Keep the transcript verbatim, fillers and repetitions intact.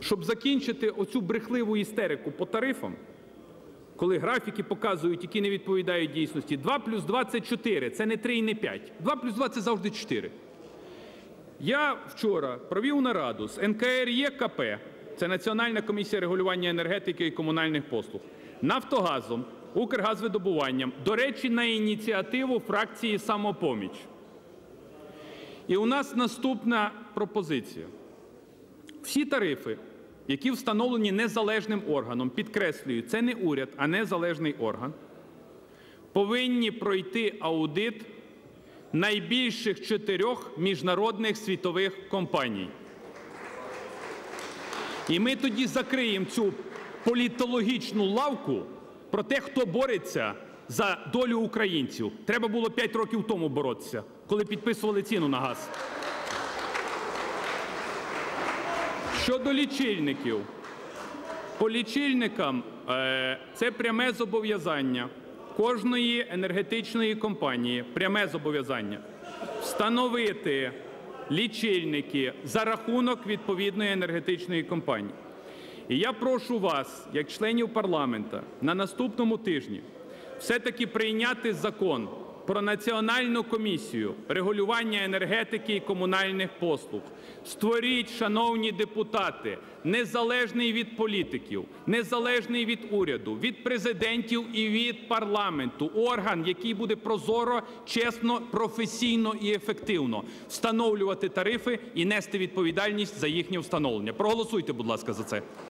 щоб закінчити оцю брехливу істерику по тарифам, коли графіки показують, які не відповідають дійсності. два плюс два – це чотири, це не три і не п'ять. два плюс два – це завжди чотири. Я вчора провів нараду з ен ка ер є ка пе, це Національна комісія регулювання енергетики і комунальних послуг, Нафтогазом, Укргазвидобуванням, до речі, на ініціативу фракції «Самопоміч». І у нас наступна пропозиція. Всі тарифи, які встановлені незалежним органом, підкреслюю, це не уряд, а незалежний орган, повинні пройти аудит найбільших чотирьох міжнародних світових компаній. І ми тоді закриємо цю політологічну лавку про те, хто бореться за долю українців. Треба було п'ять років тому боротися, коли підписували ціну на газ. Щодо лічильників. По лічильникам це пряме зобов'язання кожної енергетичної компанії, пряме зобов'язання встановити лічильники за рахунок відповідної енергетичної компанії. І я прошу вас, як членів парламенту, на наступному тижні все-таки прийняти закон про Національну комісію регулювання енергетики і комунальних послуг. Створіть, шановні депутати, незалежний від політиків, незалежний від уряду, від президентів і від парламенту орган, який буде прозоро, чесно, професійно і ефективно встановлювати тарифи і нести відповідальність за їхнє встановлення. Проголосуйте, будь ласка, за це.